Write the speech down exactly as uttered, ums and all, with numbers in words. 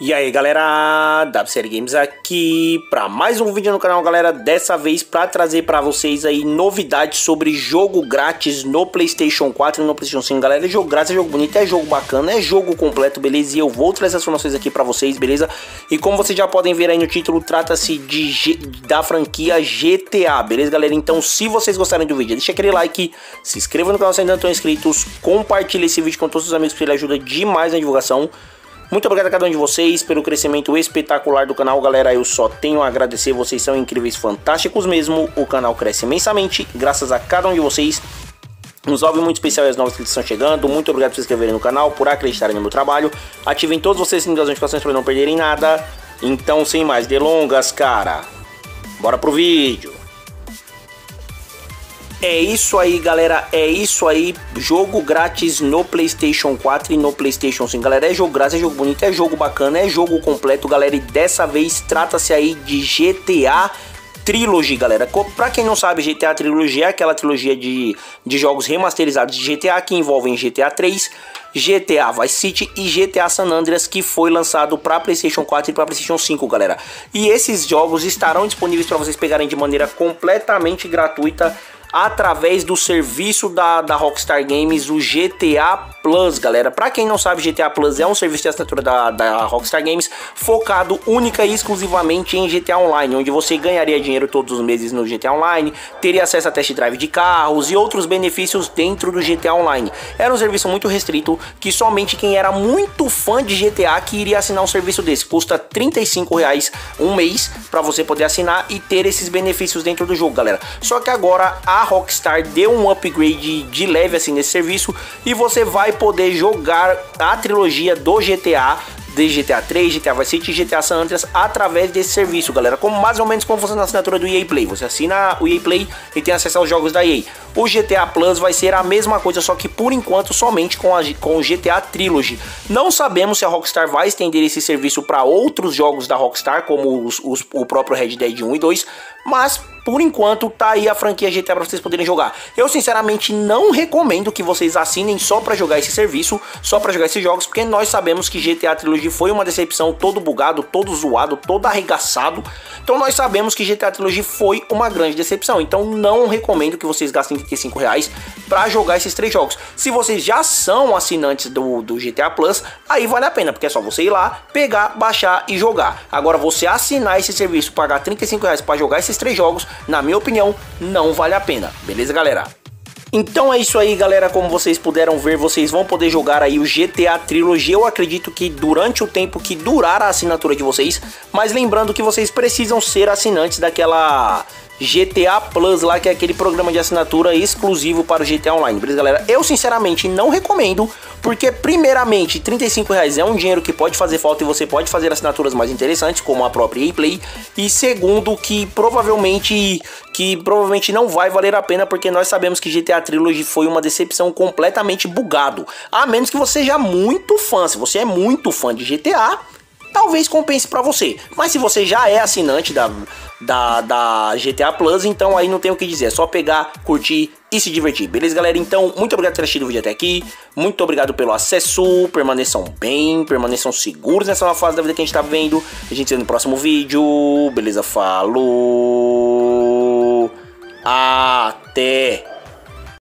E aí galera, WCL Games aqui para mais um vídeo no canal, galera. Dessa vez para trazer para vocês aí novidades sobre jogo grátis no PlayStation quatro e no PlayStation cinco, galera. É jogo grátis, é jogo bonito, é jogo bacana, é jogo completo, beleza? E eu vou trazer as informações aqui para vocês, beleza? E como vocês já podem ver aí no título, trata-se de G da franquia G T A, beleza, galera? Então se vocês gostarem do vídeo, deixa aquele like, se inscreva no canal se ainda não estão inscritos, compartilhe esse vídeo com todos os amigos, porque ele ajuda demais na divulgação. Muito obrigado a cada um de vocês pelo crescimento espetacular do canal, galera. Eu só tenho a agradecer, vocês são incríveis, fantásticos mesmo. O canal cresce imensamente graças a cada um de vocês. Um salve muito especial às novas que estão chegando. Muito obrigado por se inscreverem no canal, por acreditarem no meu trabalho. Ativem todos vocês as notificações para não perderem nada. Então, sem mais delongas, cara, bora pro vídeo. É isso aí, galera, é isso aí, jogo grátis no PlayStation quatro e no PlayStation cinco, galera. É jogo grátis, é jogo bonito, é jogo bacana, é jogo completo, galera. E dessa vez trata-se aí de G T A Trilogy, galera. Pra quem não sabe, G T A Trilogy é aquela trilogia de, de jogos remasterizados de G T A que envolvem G T A três, G T A Vice City e G T A San Andreas, que foi lançado para PlayStation quatro e para PlayStation cinco, galera. E esses jogos estarão disponíveis para vocês pegarem de maneira completamente gratuita através do serviço da, da Rockstar Games, o G T A Plus, galera. Pra quem não sabe, G T A Plus é um serviço de assinatura da, da Rockstar Games focado única e exclusivamente em G T A Online, onde você ganharia dinheiro todos os meses no G T A Online, teria acesso a test drive de carros e outros benefícios dentro do G T A Online. Era um serviço muito restrito, que somente quem era muito fã de G T A que iria assinar um serviço desse. Custa trinta e cinco reais um mês para você poder assinar e ter esses benefícios dentro do jogo, galera. Só que agora a A Rockstar deu um upgrade de leve assim nesse serviço e você vai poder jogar a trilogia do G T A, de G T A três, G T A Vice City e G T A San Andreas através desse serviço, galera. Como mais ou menos como funciona a assinatura do E A Play. Você assina o E A Play e tem acesso aos jogos da E A. O G T A Plus vai ser a mesma coisa, só que por enquanto somente com, a, com o G T A Trilogy. Não sabemos se a Rockstar vai estender esse serviço para outros jogos da Rockstar, como os, os, o próprio Red Dead um e dois, mas por enquanto tá aí a franquia G T A para vocês poderem jogar. Eu sinceramente não recomendo que vocês assinem só para jogar esse serviço, só para jogar esses jogos, porque nós sabemos que G T A Trilogy foi uma decepção, todo bugado, todo zoado, todo arregaçado. Então nós sabemos que G T A Trilogy foi uma grande decepção. Então não recomendo que vocês gastem trinta e cinco reais para jogar esses três jogos. Se vocês já são assinantes do, do G T A Plus, aí vale a pena, porque é só você ir lá, pegar, baixar e jogar. Agora você assinar esse serviço, pagar trinta e cinco reais para jogar esses três jogos, na minha opinião, não vale a pena. Beleza, galera? Então é isso aí, galera. Como vocês puderam ver, vocês vão poder jogar aí o G T A Trilogy. Eu acredito que durante o tempo que durar a assinatura de vocês, mas lembrando que vocês precisam ser assinantes daquela G T A Plus lá, que é aquele programa de assinatura exclusivo para o G T A Online, beleza, galera? Eu sinceramente não recomendo, porque primeiramente trinta e cinco reais é um dinheiro que pode fazer falta e você pode fazer assinaturas mais interessantes, como a própria E A Play, e segundo que provavelmente que provavelmente não vai valer a pena, porque nós sabemos que G T A Trilogy foi uma decepção, completamente bugado, a menos que você seja muito fã. Se você é muito fã de G T A, talvez compense pra você, mas se você já é assinante da, da, da G T A Plus, então aí não tem o que dizer, é só pegar, curtir e se divertir, beleza, galera? Então, muito obrigado por ter assistido o vídeo até aqui, muito obrigado pelo acesso, permaneçam bem, permaneçam seguros nessa nova fase da vida que a gente tá vivendo. A gente se vê no próximo vídeo, beleza? Falou, até!